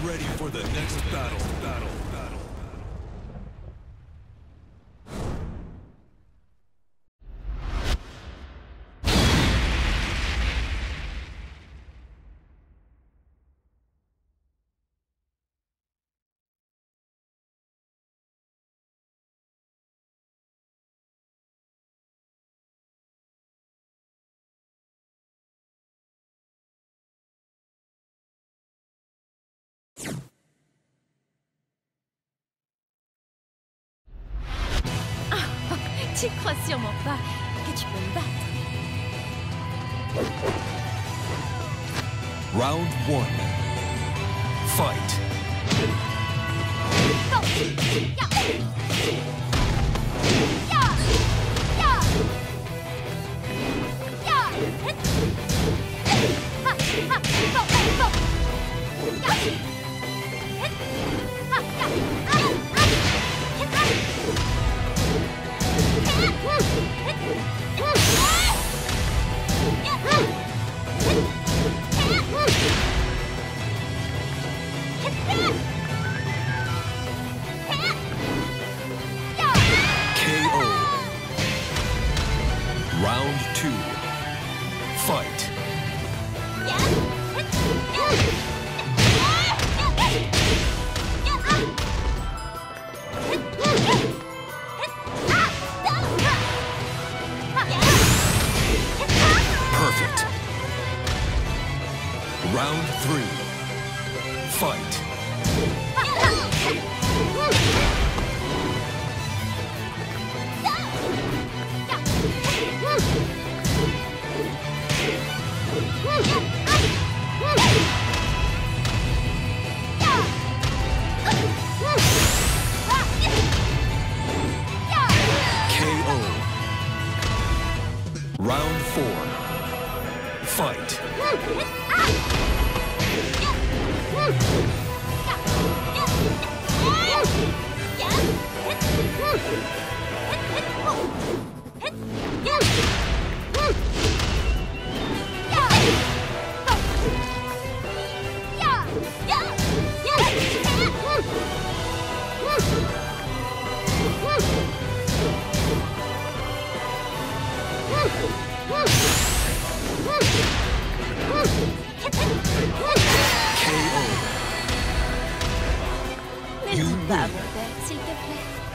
ready for the next battle. Tu crois sûrement pas que tu peux me battre. Round 1. Fight. Round 2. Fight. Perfect. Round 3. Fight. Round 4. Fight. Ne dis pas, mon père, s'il te plaît.